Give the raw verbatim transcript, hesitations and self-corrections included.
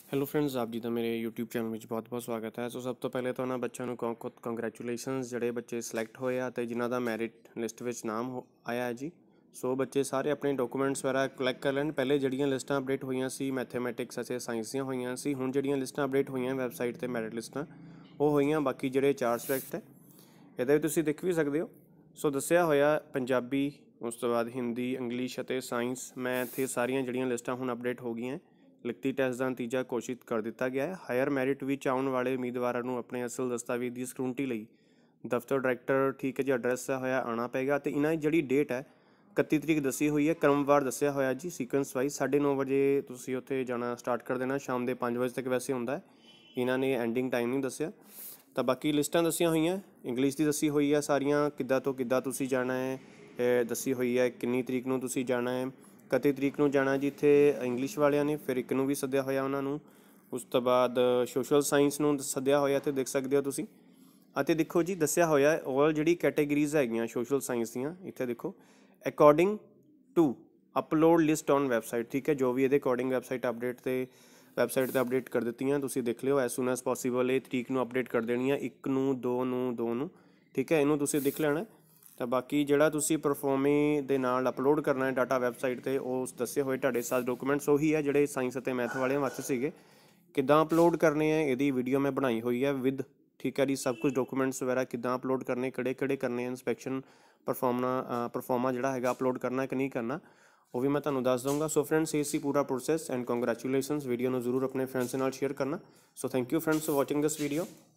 Hello friends, ਆਪ ਜੀ ਦਾ ਮੇਰੇ YouTube ਚੈਨਲ ਵਿੱਚ ਬਹੁਤ-ਬਹੁਤ ਸਵਾਗਤ ਹੈ। ਸੋ ਸਭ ਤੋਂ ਪਹਿਲੇ ਤਾਂ ਉਹਨਾਂ ਬੱਚਿਆਂ ਨੂੰ ਕੰਗ੍ਰੈਚੁਲੇਸ਼ਨਸ ਜਿਹੜੇ ਬੱਚੇ ਸਿਲੈਕਟ ਹੋਏ ਆ ਅਤੇ ਜਿਨ੍ਹਾਂ ਦਾ ਮੈਰਿਟ ਲਿਸਟ ਵਿੱਚ ਨਾਮ ਹੋ ਆਇਆ ਹੈ ਜੀ। ਸੋ ਬੱਚੇ ਸਾਰੇ ਆਪਣੇ ਡਾਕੂਮੈਂਟਸ ਵਗੈਰਾ ਕਲੈਕਟ ਕਰ ਲੈਣ। ਪਹਿਲੇ ਜਿਹੜੀਆਂ ਲਿਸਟਾਂ ਅਪਡੇਟ ਹੋਈਆਂ ਸੀ ਮੈਥੇਮੈਟਿਕਸ ਅਤੇ ਸਾਇੰਸ ਦੀਆਂ ਹੋਈਆਂ ਸੀ। ਹੁਣ ਜਿਹੜੀਆਂ ਲਿਸਟਾਂ ਅਪਡੇਟ ਹੋਈਆਂ ਵੈਬਸਾਈਟ 'ਤੇ ਮੈਰਿਟ ਲਿਸਟਾਂ ਉਹ ਹੋਈਆਂ। ਬਾਕੀ ਜਿਹੜੇ ਚਾਰ ਸਬਜੈਕਟ ਹੈ ਇਹਦੇ ਵਿੱਚ ਤੁਸੀਂ ਦੇਖ ਵੀ ਸਕਦੇ ਹੋ। ਸੋ ਦੱਸਿਆ ਹੋਇਆ ਪੰਜਾਬੀ, ਉਸ ਤੋਂ ਬਾਅਦ ਹਿੰਦੀ, ਇੰਗਲਿਸ਼ ਅਤੇ ਸਾਇੰਸ, ਮੈਥ, ਇਹ ਸਾਰੀਆਂ ਜਿਹੜੀਆਂ ਲਿਸਟਾਂ ਹੁਣ ਅਪਡੇਟ ਹੋ ਗਈਆਂ। ਲਿਖਤੀ ਟੈਸਟ ਦਾ ਨਤੀਜਾ ਘੋਸ਼ਿਤ ਕਰ ਦਿੱਤਾ ਗਿਆ ਹੈ। ਹਾਇਰ ਮੈਰਿਟ ਵਿੱਚ ਆਉਣ ਵਾਲੇ ਉਮੀਦਵਾਰਾਂ ਨੂੰ ਆਪਣੇ ਅਸਲ ਦਸਤਾਵੇਜ਼ ਦੀ ਸਕਰੂਟਨੀ ਲਈ ਦਫ਼ਤਰ ਡਾਇਰੈਕਟਰ ਠੀਕ ਹੈ ਜੀ ਐਡਰੈਸ ਹੋਇਆ ਆਉਣਾ ਪਏਗਾ। ਅਤੇ ਇਹਨਾਂ ਦੀ ਜਿਹੜੀ ਡੇਟ ਹੈ ਇਕੱਤੀ ਤਰੀਕ ਦੱਸੀ ਹੋਈ ਹੈ, ਕ੍ਰਮਵਾਰ ਦੱਸਿਆ ਹੋਇਆ ਜੀ ਸੀਕੁਐਂਸ ਵਾਈਜ਼। ਸਾਢੇ ਨੌ ਵਜੇ ਤੁਸੀਂ ਉੱਥੇ ਜਾਣਾ ਸਟਾਰਟ ਕਰ ਦੇਣਾ, ਸ਼ਾਮ ਦੇ ਪੰਜ ਵਜੇ ਤੱਕ ਵੈਸੇ ਹੁੰਦਾ ਹੈ। ਇਹਨਾਂ ਨੇ ਐਂਡਿੰਗ ਟਾਈਮ ਨਹੀਂ ਦੱਸਿਆ। ਤਾਂ ਬਾਕੀ ਲਿਸਟਾਂ ਦੱਸੀਆਂ ਹੋਈਆਂ, ਇੰਗਲਿਸ਼ ਦੀ ਦੱਸੀ ਹੋਈ ਹੈ ਸਾਰੀਆਂ, ਕਿੱਦਾਂ ਤੋਂ ਕਿੱਦਾਂ ਤੁਸੀਂ ਜਾਣਾ ਹੈ ਦੱਸੀ ਹੋਈ ਹੈ, ਕਿੰਨੀ ਤਰੀਕ ਨੂੰ ਤੁਸੀਂ ਜਾਣਾ ਹੈ। ਇਕੱਤੀ ਤਰੀਕ ਨੂੰ ਜਾਣਾ ਜੀ ਇੱਥੇ ਇੰਗਲਿਸ਼ ਵਾਲਿਆਂ ਨੇ, ਫਿਰ ਇੱਕ ਨੂੰ ਵੀ ਸੱਦਿਆ ਹੋਇਆ ਉਹਨਾਂ ਨੂੰ। ਉਸ ਤੋਂ ਬਾਅਦ ਸੋਸ਼ਲ ਸਾਇੰਸ ਨੂੰ ਸੱਦਿਆ ਹੋਇਆ ਅਤੇ ਦੇਖ ਸਕਦੇ ਹੋ ਤੁਸੀਂ। ਅਤੇ ਦੇਖੋ ਜੀ ਦੱਸਿਆ ਹੋਇਆ ਆਲ ਜਿਹੜੀ ਕੈਟੇਗਰੀਜ਼ ਹੈਗੀਆਂ ਸੋਸ਼ਲ ਸਾਇੰਸ ਦੀਆਂ, ਇੱਥੇ ਦੇਖੋ according to upload list on website, ਠੀਕ ਹੈ। ਜੋ ਵੀ ਇਹਦੇ ਅਕੋਰਡਿੰਗ ਵੈਬਸਾਈਟ ਅਪਡੇਟ 'ਤੇ ਵੈਬਸਾਈਟ 'ਤੇ ਅਪਡੇਟ ਕਰ ਦਿੱਤੀਆਂ, ਤੁਸੀਂ ਦੇਖ ਲਿਓ। ਐਜ਼ ਸੂਨ ਐਜ਼ ਪੋਸੀਬਲ ਇਹ ਤਰੀਕ ਨੂੰ ਅਪਡੇਟ ਕਰ ਦੇਣੀ ਆ, ਇੱਕ ਨੂੰ, ਦੋ ਨੂੰ, ਦੋ ਨੂੰ, ਠੀਕ ਹੈ। ਇਹਨੂੰ ਤੁਸੀਂ ਦੇਖ ਲੈਣਾ। ਤਾਂ ਬਾਕੀ ਜਿਹੜਾ ਤੁਸੀਂ ਪਰਫੋਰਮੇ ਦੇ ਨਾਲ ਅਪਲੋਡ ਕਰਨਾ ਹੈ ਡਾਟਾ ਵੈਬਸਾਈਟ 'ਤੇ, ਉਹ ਦੱਸੇ ਹੋਏ ਤੁਹਾਡੇ ਸਾਰੇ ਡਾਕੂਮੈਂਟਸ ਉਹੀ ਹੈ ਜਿਹੜੇ ਸਾਇੰਸ ਅਤੇ ਮੈਥ ਵਾਲਿਆਂ ਵਾਸਤੇ ਸੀਗੇ। ਕਿੱਦਾਂ ਅਪਲੋਡ ਕਰਨੇ ਹੈ ਇਹਦੀ ਵੀਡੀਓ ਮੈਂ ਬਣਾਈ ਹੋਈ ਹੈ ਵਿਦ, ਠੀਕ ਹੈ ਜੀ, ਸਭ ਕੁਝ ਡਾਕੂਮੈਂਟਸ ਵਗੈਰਾ ਕਿੱਦਾਂ ਅਪਲੋਡ ਕਰਨੇ, ਕਿਹੜੇ ਕਿਹੜੇ ਕਰਨੇ, ਇੰਸਪੈਕਸ਼ਨ ਪਰਫੋਰਮਨਾ ਪਰਫੋਰਮਾ ਜਿਹੜਾ ਹੈਗਾ ਅਪਲੋਡ ਕਰਨਾ ਕਿ ਨਹੀਂ ਕਰਨਾ, ਉਹ ਵੀ ਮੈਂ ਤੁਹਾਨੂੰ ਦੱਸ ਦਊਂਗਾ। ਸੋ ਫਰੈਂਡਸ, ਇਹ ਸੀ ਪੂਰਾ ਪ੍ਰੋਸੈਸ ਐਂਡ ਕੰਗ੍ਰੈਚੁਲੇਸ਼ਨਸ। ਵੀਡੀਓ ਨੂੰ ਜ਼ਰੂਰ ਆਪਣੇ ਫਰੈਂਡਸ ਦੇ ਨਾਲ ਸ਼ੇਅਰ ਕਰਨਾ। So thank you friends for watching this video.